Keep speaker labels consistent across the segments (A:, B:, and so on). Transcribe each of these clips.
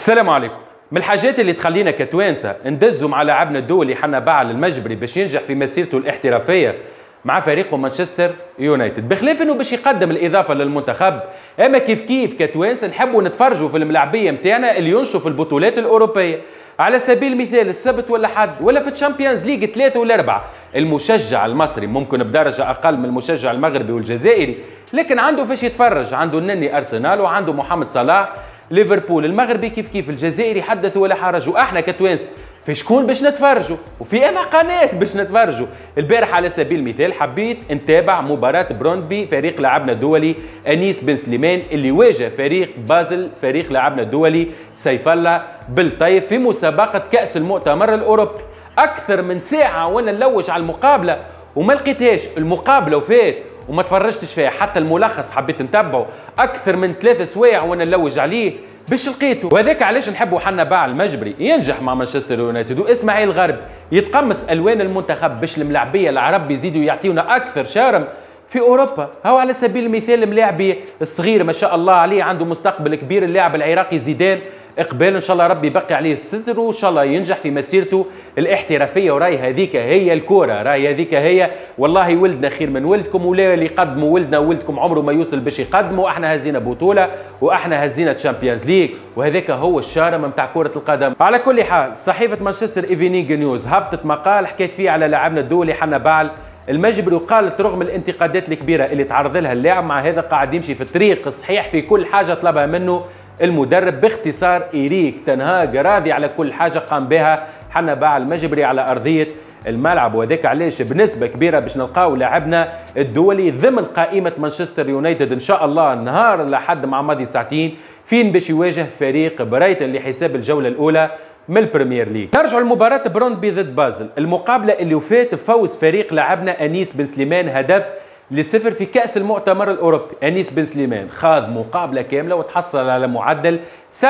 A: السلام عليكم. من الحاجات اللي تخلينا كتوانسه ندزوا مع لاعبنا الدولي حنا باعل المجبري باش ينجح في مسيرته الاحترافيه مع فريقه مانشستر يونايتد، بخلاف انه باش يقدم الاضافه للمنتخب، اما كيف كتوانسه نحبوا نتفرجوا في الملاعبيه نتاعنا اللي ينشوا في البطولات الاوروبيه. على سبيل المثال السبت ولا حد ولا في الشامبيونز ليج 3 ولا 4، المشجع المصري ممكن بدرجه اقل من المشجع المغربي والجزائري، لكن عنده فاش يتفرج، عنده النني ارسنال وعنده محمد صلاح ليفربول، المغربي كيف الجزائري حدث ولا حرج، واحنا كتوانسه في شكون باش نتفرجوا وفي اما قناه باش نتفرجوا. البارح على سبيل المثال حبيت نتابع مباراه بروندبي فريق لاعبنا الدولي انيس بن سليمان اللي واجه فريق بازل فريق لاعبنا الدولي سيف الله بالطيف في مسابقه كاس المؤتمر الاوروبي. اكثر من ساعه وانا نلوج على المقابله وما لقيتهاش، المقابله وفات وما تفرجتش فيها، حتى الملخص حبيت نتبعه اكثر من 3 سوايع وانا نلوج عليه باش لقيته، وهذاك علاش نحبوا حنا باع المجبري ينجح مع مانشستر يونايتد واسماعيل الغربي يتقمص الوان المنتخب باش الملاعبيه العرب يزيدوا يعطيونا اكثر شارم في اوروبا. هو على سبيل المثال الملاعبي الصغير ما شاء الله عليه عنده مستقبل كبير، اللاعب العراقي زيدان اقبال ان شاء الله ربي يبقي عليه الستر وان شاء الله ينجح في مسيرته الاحترافيه، وراي هذيك هي الكوره، راي هذيك هي والله ولدنا خير من ولدكم، ولا اللي يقدموا ولدنا وولدكم عمره ما يوصل باش يقدموا، احنا هزينا بطوله واحنا هزينا تشامبيونز ليج، وهذاك هو الشارم نتاع كره القدم. على كل حال صحيفه مانشستر ايفينينغ نيوز هبطت مقال حكيت فيه على لاعبنا الدولي حنا باعل المجبري، وقالت رغم الانتقادات الكبيره اللي تعرض لها اللاعب مع هذا قاعد يمشي في الطريق الصحيح في كل حاجه طلبها منه المدرب. باختصار إيريك تنهاج راضي على كل حاجه قام بها حنا باعل المجبري على ارضيه الملعب، وذاك علاش بنسبه كبيره باش نلقاو لاعبنا الدولي ضمن قائمه مانشستر يونايتد ان شاء الله نهار لحد مع ماضي ساعتين فين باش يواجه فريق برايتون لحساب الجوله الاولى من البريمير ليج. نرجعوا لمباراة بروندبي ضد بازل، المقابلة اللي وفات بفوز فريق لاعبنا أنيس بن سليمان هدف لصفر في كأس المؤتمر الأوروبي. أنيس بن سليمان خاض مقابلة كاملة وتحصل على معدل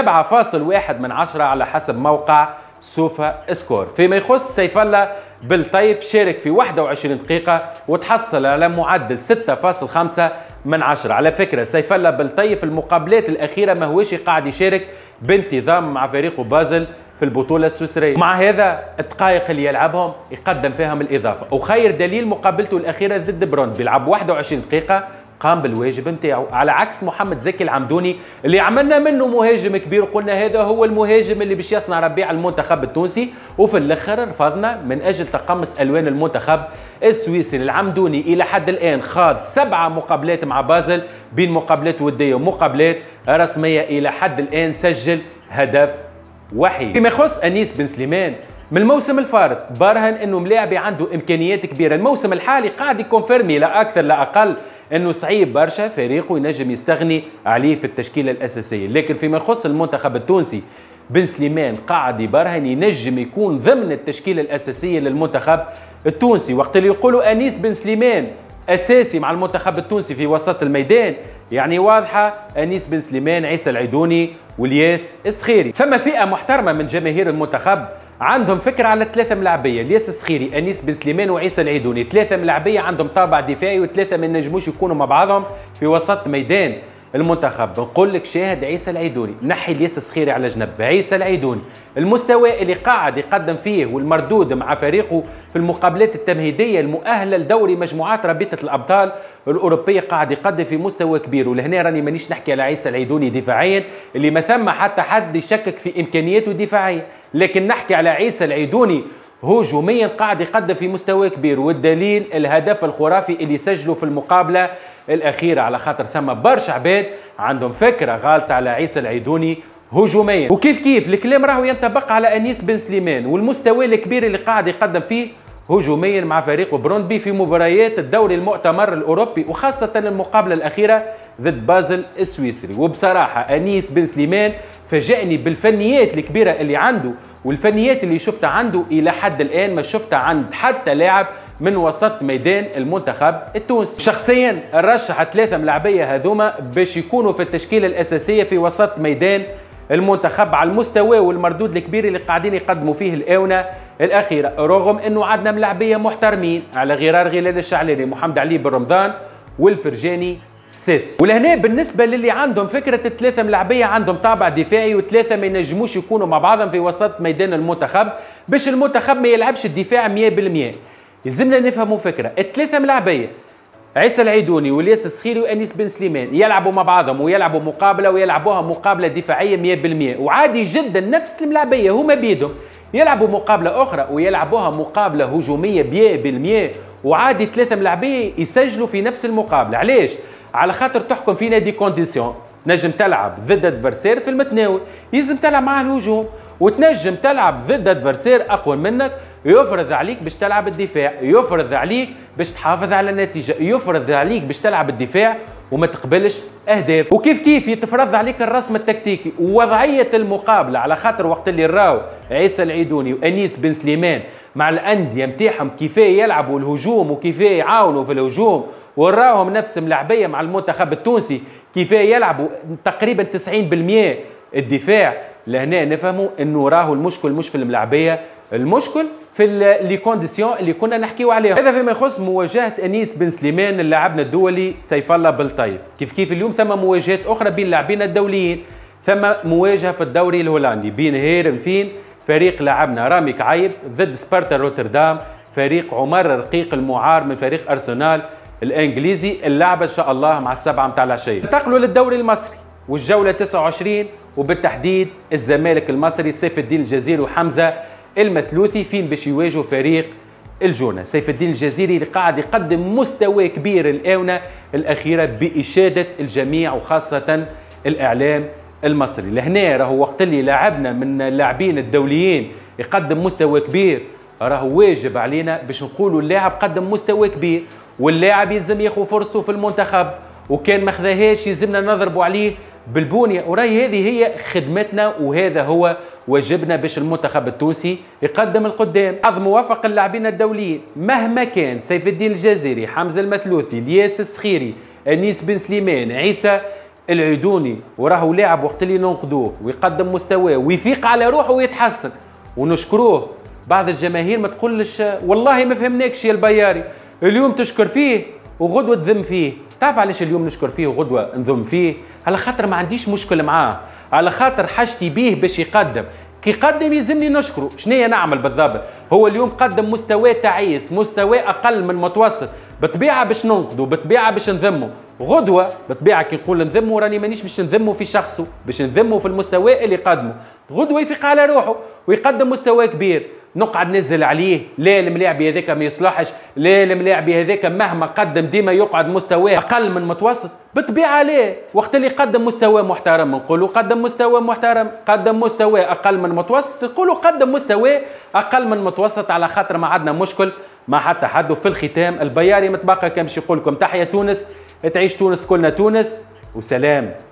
A: 7.1 على حسب موقع سوفا سكور. فيما يخص سيف الله بالطيف شارك في 21 دقيقة وتحصل على معدل 6.5. على فكرة سيف الله بالطيف المقابلات الأخيرة ما هوش قاعد يشارك بانتظام مع فريقه بازل في البطولة السويسرية، مع هذا الدقائق اللي يلعبهم يقدم فيهم الإضافة، وخير دليل مقابلته الأخيرة ضد بروند بيلعب 21 دقيقة قام بالواجب نتاعو، على عكس محمد زكي العمدوني اللي عملنا منه مهاجم كبير وقلنا هذا هو المهاجم اللي باش يصنع ربيع المنتخب التونسي، وفي الاخر رفضنا من اجل تقمص الوان المنتخب السويسري. العمدوني الى حد الان خاض 7 مقابلات مع بازل بين مقابلات وديه ومقابلات رسميه، الى حد الان سجل هدف وحيد. فيما يخص انيس بن سليمان من الموسم الفارط برهن انه ملاعبي عنده امكانيات كبيره، الموسم الحالي قاعد يكونفيرمي لا اكثر لا اقل انه صعيب برشا فريقه ينجم يستغني عليه في التشكيله الاساسيه، لكن فيما يخص المنتخب التونسي بن سليمان قاعد يبرهن ينجم يكون ضمن التشكيله الاساسيه للمنتخب التونسي. وقت اللي يقولوا انيس بن سليمان اساسي مع المنتخب التونسي في وسط الميدان يعني واضحه انيس بن سليمان، عيسى العيدوني والياس السخيري. ثم فئه محترمه من جماهير المنتخب عندهم فكره على 3 ملاعبيه، الياس السخيري انيس بن سليمان وعيسى العيدوني، 3 ملاعبيه عندهم طابع دفاعي و3 ما ينجموش يكونوا مع بعضهم في وسط ميدان المنتخب. نقول لك شاهد عيسى العيدوني، نحي الياس السخيري على جنب، عيسى العيدوني المستوى اللي قاعد يقدم فيه والمردود مع فريقه في المقابلات التمهيديه المؤهله لدوري مجموعات رابطه الابطال الاوروبيه قاعد يقدم في مستوى كبير، ولهنا راني مانيش نحكي على عيسى العيدوني دفاعيا اللي ما ثم حتى حد يشكك في امكانياته دفاعيا، لكن نحكي على عيسى العيدوني هجوميا قاعد يقدم في مستوى كبير، والدليل الهدف الخرافي اللي سجله في المقابله الاخيره، على خاطر ثم برشا عباد عندهم فكره غالطه على عيسى العيدوني هجوميا. وكيف الكلام راهو ينطبق على انيس بن سليمان والمستوى الكبير اللي قاعد يقدم فيه هجوميا مع فريقه بروندبي في مباريات الدوري المؤتمر الاوروبي، وخاصه المقابله الاخيره ضد بازل السويسري. وبصراحه انيس بن سليمان فاجأني بالفنيات الكبيره اللي عنده والفنيات اللي شفتها عنده الى حد الان ما شفتها عند حتى لاعب من وسط ميدان المنتخب التونسي. شخصيا نرشح 3 ملاعبيه هذوما باش يكونوا في التشكيله الاساسيه في وسط ميدان المنتخب على المستوى والمردود الكبير اللي قاعدين يقدموا فيه الاونه الاخيره، رغم انه عندنا ملاعبيه محترمين على غرار غلال الشعلاني، محمد علي بن رمضان والفرجاني ساسي. ولهنا بالنسبه للي عندهم فكره الثلاثه ملاعبيه عندهم طابع دفاعي وثلاثه ما ينجموش يكونوا مع بعضهم في وسط ميدان المنتخب باش المنتخب ما يلعبش الدفاع 100%. يلزمنا نفهموا فكره الثلاثه ملاعبيه عيسى العيدوني والياس السخيري وانيس بن سليمان يلعبوا مع بعضهم ويلعبوا مقابله ويلعبوها مقابله دفاعيه 100%، وعادي جدا نفس الملاعبيه هما بيدهم يلعبوا مقابله اخرى ويلعبوها مقابله هجوميه 100%، وعادي ثلاثه ملاعبيه يسجلوا في نفس المقابله. علاش؟ على خاطر تحكم فينا دي كونديسيون، نجم تلعب ضد ادفرسير في المتناول يلزم تلعب مع الهجوم، وتنجم تلعب ضد ادفرسير اقوى منك يفرض عليك باش تلعب الدفاع، يفرض عليك باش تحافظ على النتيجه، يفرض عليك باش تلعب الدفاع وما تقبلش اهداف، وكيف كيف يتفرض عليك الرسم التكتيكي ووضعيه المقابله. على خاطر وقت اللي راو عيسى العيدوني وانيس بن سليمان مع الانديه نتاعهم كيفاه يلعبوا الهجوم وكيفاه يعاونوا في الهجوم، وراهم نفس ملعبيه مع المنتخب التونسي كيفاه يلعبوا تقريبا 90% الدفاع، لهنا نفهموا انه راهو المشكل مش في الملاعبيه، المشكل في لي كونديسيون اللي كنا نحكيو عليهم. هذا فيما يخص مواجهه انيس بن سليمان اللاعبنا الدولي سيف الله بالطيب. كيف اليوم ثم مواجهات اخرى بين اللاعبين الدوليين، ثم مواجهه في الدوري الهولندي بين هيرنفين فريق لاعبنا رامي كعيب ضد سبارتا روتردام فريق عمر رقيق المعار من فريق ارسنال الانجليزي. اللعبه ان شاء الله مع السبعه متاع العشيه. انتقلوا للدوري المصري والجوله 29 وبالتحديد الزمالك المصري سيف الدين الجزيري وحمزه المثلوثي فين باش يواجهوا فريق الجونه. سيف الدين الجزيري اللي قاعد يقدم مستوى كبير الاونه الاخيره باشاده الجميع وخاصه الاعلام المصري. لهنا راهو وقت اللي لاعبنا من اللاعبين الدوليين يقدم مستوى كبير راهو واجب علينا باش نقولوا اللاعب قدم مستوى كبير واللاعب يلزم ياخذ فرصته في المنتخب، وكان ما خذاهاش يلزمنا نضربوا عليه بالبونيه، وراي هذه هي خدمتنا وهذا هو واجبنا باش المنتخب التونسي يقدم القدام. بعض موافق اللاعبين الدوليين مهما كان سيف الدين الجزيري، حمزه المثلوثي، الياس السخيري، انيس بن سليمان، عيسى العيدوني، وراهو لاعب وقت اللي ننقدوه ويقدم مستواه ويفيق على روحه ويتحسن ونشكروه. بعض الجماهير ما تقولش والله ما فهمناكش يا البياري، اليوم تشكر فيه وغدوه تذم فيه. تعرف علاش اليوم نشكر فيه وغدوه نذم فيه؟ على خاطر ما عنديش مشكل معاه، على خاطر حاجتي بيه باش يقدم، كي يقدم يلزمني نشكره. شنيا نعمل بالضبط؟ هو اليوم قدم مستوى تعيس، مستوى اقل من متوسط، بطبيعه باش ننقده، بطبيعه باش نذمه. غدوه بطبيعه كي نقول نذمه راني مانيش باش نذمه في شخصه، باش نذمه في المستوى اللي قدمه. غدوه يفيق على روحه ويقدم مستوى كبير، نقعد نزل عليه لا الملاعبي هذاك ما يصلحش، لا الملاعبي هذاك مهما قدم ديما يقعد مستواه اقل من متوسط. بالطبيعه ليه وقت اللي قدم مستوى محترم نقولوا قدم مستوى محترم، قدم مستوى اقل من متوسط نقولوا قدم مستوى اقل من متوسط، على خاطر ما عندنا مشكل مع حتى حد. وفي الختام البياري متبقى كان باش يقول لكم تحيا تونس، تعيش تونس كلنا تونس وسلام.